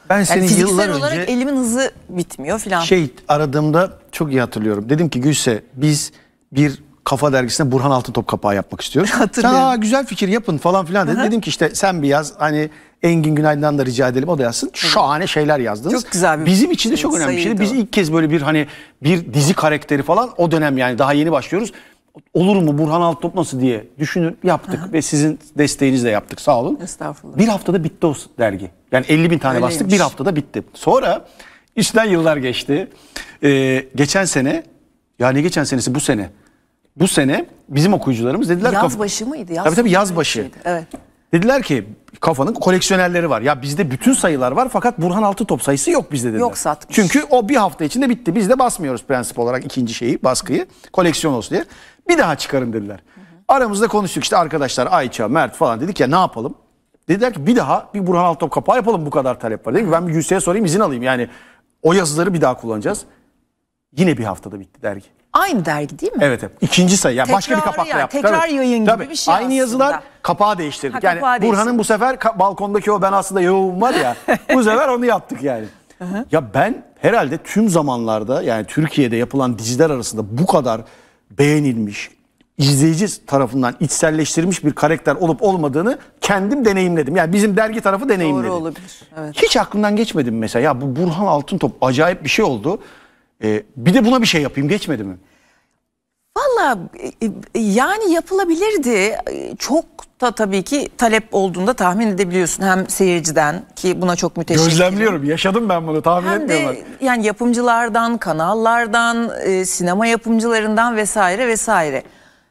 Ben senin yani fiziksel yıllar olarak önce elimin hızı bitmiyor filan. Aradığımda çok iyi hatırlıyorum. Dedim ki Gülse, biz bir Kafa Dergisi'ne Burhan Altıntop kapağı yapmak istiyoruz. Sen güzel fikir, yapın falan filan dedi. Dedim ki işte sen bir yaz, hani Engin Günaydın'dan da rica edelim, o da yazsın. Şahane şeyler yazdınız. Çok güzel bir bizim için de çok önemli bir şeydi. Biz ilk kez böyle bir hani bir dizi karakteri falan, o dönem yani daha yeni başlıyoruz. Olur mu Burhan Altıntop nasıl diye düşünüp yaptık ve sizin desteğinizle yaptık, sağ olun. Estağfurullah. Bir haftada bitti o dergi. Yani 50.000 tane Öyleymiş. bastık, bir haftada bitti. Sonra üstten yıllar geçti. Geçen sene, ya ne geçen senesi, bu sene. Bu sene bizim okuyucularımız dediler ki... Yaz başı mıydı? Tabii yaz başı. Evet. Dediler ki Kafa'nın koleksiyonerleri var. Ya bizde bütün sayılar var fakat Burhan Altıntop sayısı yok bizde dediler. Yok, satmış. Çünkü o bir hafta içinde bitti. Biz de basmıyoruz prensip olarak ikinci şeyi, baskıyı. Koleksiyon olsun diye. Bir daha çıkarın dediler. Aramızda konuştuk işte arkadaşlar, Ayça, Mert falan, dedik ya ne yapalım? Dediler ki bir daha bir Burhan Altıntop kapağı yapalım, bu kadar talep var. Dedim ki ben bir Gülse'ye sorayım, izin alayım. Yani o yazıları bir daha kullanacağız. Yine bir haftada bitti dergi. Aynı dergi değil mi? Evet. İkinci sayı. Yani başka bir kapakla yani, yaptık. tekrar yayın gibi bir şey aynı aslında. yazılar, kapağı değiştirdik. Yani kapağı Burhan'ın bu sefer balkondaki o ben aslında yoğum var ya. Bu sefer onu yaptık yani. Ya ben herhalde tüm zamanlarda, yani Türkiye'de yapılan diziler arasında bu kadar beğenilmiş, izleyici tarafından içselleştirilmiş bir karakter olup olmadığını kendim deneyimledim. Yani bizim dergi tarafı deneyimledi. Doğru olabilir. Evet. Hiç aklımdan geçmedi mi mesela? Ya bu Burhan Altıntop acayip bir şey oldu. Bir de buna bir şey yapayım, geçmedi mi? Valla yani yapılabilirdi. Çok da tabii ki talep olduğunda tahmin edebiliyorsun. Hem seyirciden, ki buna çok müteşekkirim. Gözlemliyorum. Yaşadım ben bunu. Tahmin Hem etmiyorlar. de yani yapımcılardan, kanallardan, sinema yapımcılarından vesaire vesaire.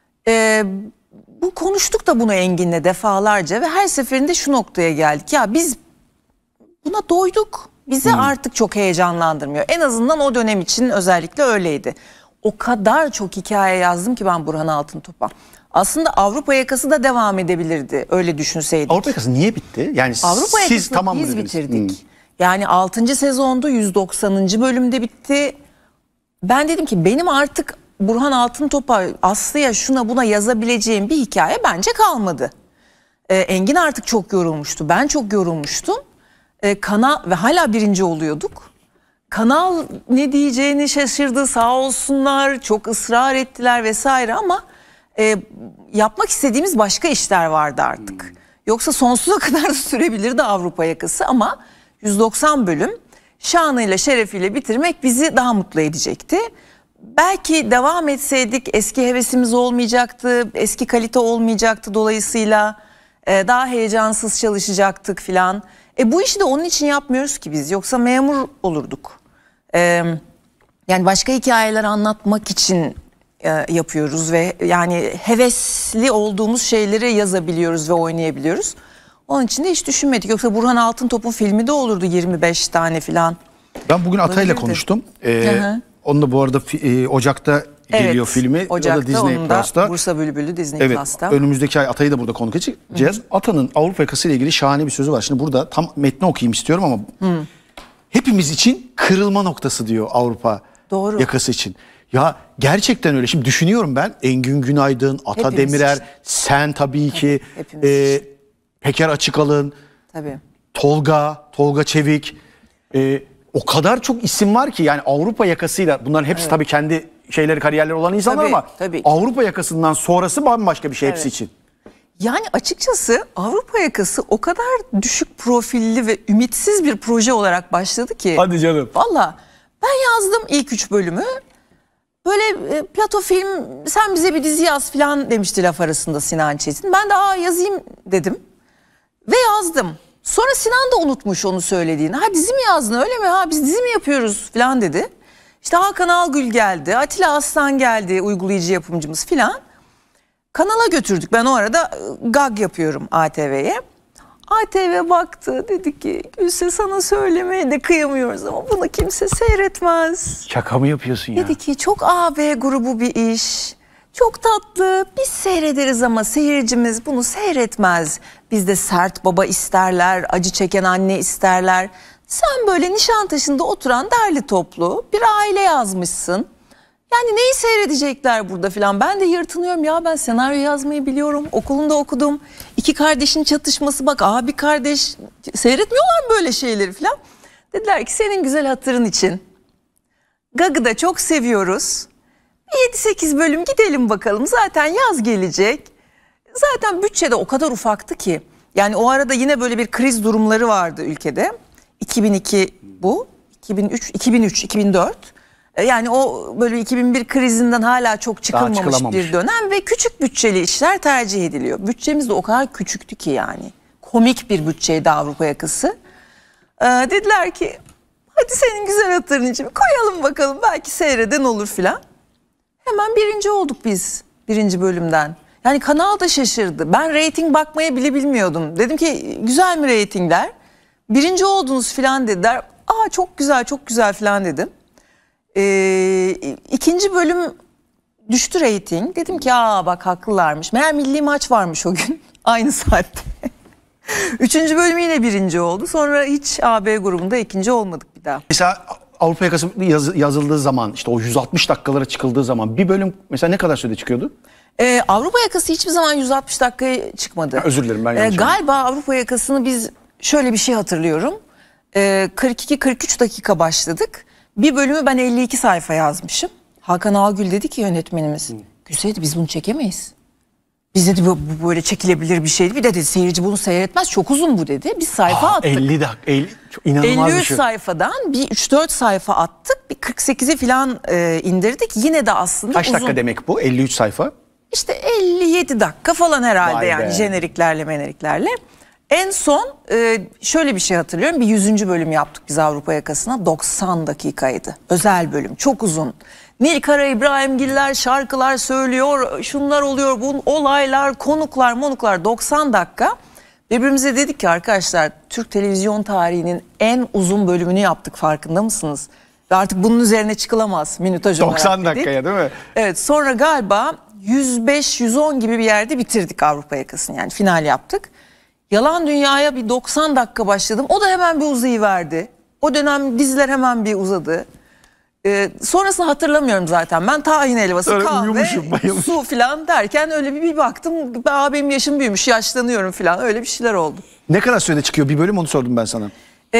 Bu konuştuk da bunu Engin'le defalarca ve her seferinde şu noktaya geldik. Ya biz buna doyduk. Bizi artık çok heyecanlandırmıyor. En azından o dönem için özellikle öyleydi. O kadar çok hikaye yazdım ki ben Burhan Altıntop'a. Aslında Avrupa Yakası da devam edebilirdi, öyle düşünseydik. Avrupa Yakası niye bitti? Yani Avrupa siz Yakası'nı tamam mı biz dediniz? bitirdik. Yani 6. sezonda 190. bölümde bitti. Ben dedim ki benim artık Burhan Altıntop'a, Aslı'ya, şuna buna yazabileceğim bir hikaye bence kalmadı. Engin artık çok yorulmuştu. Ben çok yorulmuştum. Kanal ve hala birinci oluyorduk. Kanal ne diyeceğini şaşırdı, sağ olsunlar, çok ısrar ettiler vesaire ama yapmak istediğimiz başka işler vardı artık. Yoksa sonsuza kadar da sürebilirdi Avrupa Yakası ama 190 bölüm şanıyla şerefiyle bitirmek bizi daha mutlu edecekti. Belki devam etseydik eski hevesimiz olmayacaktı, eski kalite olmayacaktı, dolayısıyla daha heyecansız çalışacaktık filan. Bu işi de onun için yapmıyoruz ki biz, yoksa memur olurduk. Yani başka hikayeler anlatmak için yapıyoruz ve yani hevesli olduğumuz şeyleri yazabiliyoruz ve oynayabiliyoruz. Onun için de hiç düşünmedik. Yoksa Burhan Altıntop'un filmi de olurdu 25 tane filan. Ben bugün Atay'la konuştum. Onun da bu arada Ocak'ta geliyor filmi. Ocak'ta, o da Disney Plus'ta. Bursa Bülbülü Disney Plus'ta. Önümüzdeki ay Atay'ı da burada konuk edeceğiz. Ata'nın Avrupa Yakası ile ilgili şahane bir sözü var. Şimdi burada tam metni okuyayım istiyorum ama hepimiz için kırılma noktası diyor Avrupa Yakası için. Ya gerçekten öyle. Şimdi düşünüyorum ben, Engin Günaydın, Ata Demirer, işte. Sen tabii ki, Peker Açıkalın, Tolga Çevik, o kadar çok isim var ki yani Avrupa Yakası'yla, bunların hepsi tabii kendi şeyleri, kariyerleri olan insanlar ama Avrupa Yakası'ndan sonrası bambaşka bir şey hepsi için. Yani açıkçası Avrupa Yakası o kadar düşük profilli ve ümitsiz bir proje olarak başladı ki. Hadi canım. Valla ben yazdım ilk 3 bölümü. Böyle Plato film, sen bize bir dizi yaz falan demişti laf arasında Sinan Çetin. Ben de yazayım dedim ve yazdım. Sonra Sinan da unutmuş onu söylediğini. Ha dizi mi yazdın, öyle mi? Ha biz dizi mi yapıyoruz falan dedi. İşte Hakan Algül geldi, Atilla Aslan geldi, uygulayıcı yapımcımız filan. Kanala götürdük. Ben o arada gag yapıyorum ATV'ye. ATV baktı, dedi ki Gülse sana söylemeye de kıyamıyoruz ama bunu kimse seyretmez. Şaka mı yapıyorsun ya? Dedi ki çok AB grubu bir iş. Çok tatlı, biz seyrederiz ama seyircimiz bunu seyretmez. Bizde sert baba isterler, acı çeken anne isterler. Sen böyle Nişantaşı'nda oturan derli toplu bir aile yazmışsın. Yani neyi seyredecekler burada filan. Ben de yırtınıyorum ya, ben senaryo yazmayı biliyorum. Okulunda okudum. 2 kardeşin çatışması, bak abi kardeş, seyretmiyorlar mı böyle şeyleri filan. Dediler ki senin güzel hatırın için Gag'ı da çok seviyoruz. 7-8 bölüm gidelim bakalım. Zaten yaz gelecek. Zaten bütçe de o kadar ufaktı ki. Yani o arada yine böyle bir kriz durumları vardı ülkede. 2002 bu. 2003, 2004. Yani o böyle 2001 krizinden hala çok çıkılmamış bir dönem ve küçük bütçeli işler tercih ediliyor. Bütçemiz de o kadar küçüktü ki yani. Komik bir bütçeydi Avrupa Yakası. Dediler ki hadi senin güzel hatırın için koyalım bakalım belki seyreden olur filan. Hemen birinci olduk biz birinci bölümden. Yani kanal da şaşırdı. Ben reyting bakmayı bile bilmiyordum. Dedim ki güzel mi reytingler? Birinci oldunuz filan dediler. Aa çok güzel filan dedim. İkinci bölüm düştü reyting. Dedim ki aa bak haklılarmış. Meğer milli maç varmış o gün aynı saatte. Üçüncü bölüm yine birinci oldu. Sonra hiç AB grubunda ikinci olmadık bir daha. Mesela Avrupa Yakası yazıldığı zaman işte o 160 dakikalara çıkıldığı zaman bir bölüm mesela ne kadar sürede çıkıyordu? Avrupa Yakası hiçbir zaman 160 dakikaya çıkmadı. Ha, özür dilerim ben yanlış galiba Avrupa Yakası'nı biz şöyle bir şey hatırlıyorum. 42-43 dakika başladık. Bir bölümü ben 52 sayfa yazmışım. Hakan Algül dedi ki yönetmenimiz. Gülseydi biz bunu çekemeyiz. Biz dedi bu böyle çekilebilir bir şey. Bir de dedi seyirci bunu seyretmez. Çok uzun bu dedi. Biz sayfa attık. 50 dakika. 50, çok inanılmaz 53 bir şey. sayfadan bir 3-4 sayfa attık. Bir 48'e falan indirdik. Yine de aslında Kaç uzun. dakika demek bu? 53 sayfa. İşte 57 dakika falan herhalde. Vay yani be. jeneriklerle. En son şöyle bir şey hatırlıyorum. Bir 100. bölüm yaptık biz Avrupa Yakası'na. 90 dakikaydı. Özel bölüm. Çok uzun. Nilkara İbrahimgiller şarkılar söylüyor. Şunlar oluyor. Bu olaylar, konuklar 90 dakika. Birbirimize dedik ki arkadaşlar Türk televizyon tarihinin en uzun bölümünü yaptık farkında mısınız? Ve artık bunun üzerine çıkılamaz minütaj olarak 90 dedik. dakikaya değil mi? Evet sonra galiba 105-110 gibi bir yerde bitirdik Avrupa Yakası'nı yani final yaptık. Yalan Dünya'ya bir 90 dakika başladım. O da hemen bir uzayıverdi. O dönem diziler hemen bir uzadı. Sonrasını hatırlamıyorum zaten. Ben tahin helvası, Öyle kahve, uyumuşum, bayılmış. su falan derken öyle bir baktım. Benim yaşım büyümüş, yaşlanıyorum falan. Öyle bir şeyler oldu. Ne kadar sürede çıkıyor bir bölüm onu sordum ben sana.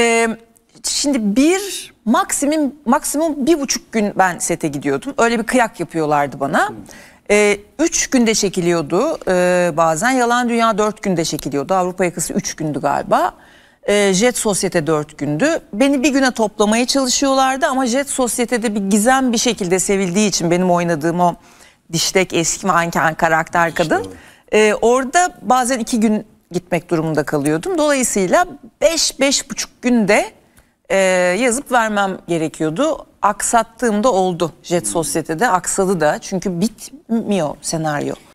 Şimdi maksimum 1,5 gün ben sete gidiyordum. Öyle bir kıyak yapıyorlardı bana. 3 günde çekiliyordu bazen. Yalan Dünya 4 günde çekiliyordu. Avrupa Yakası 3 gündü galiba. Jet Sosyete 4 gündü. Beni bir güne toplamaya çalışıyorlardı ama Jet Sosyete'de bir gizem bir şekilde sevildiği için benim oynadığım o diştek eski manken karakter kadın. Orada bazen 2 gün gitmek durumunda kalıyordum. Dolayısıyla 5-5,5 günde yazıp vermem gerekiyordu. Aksattığımda oldu Jet Sosyete'de aksadı da çünkü bitmiyor senaryo.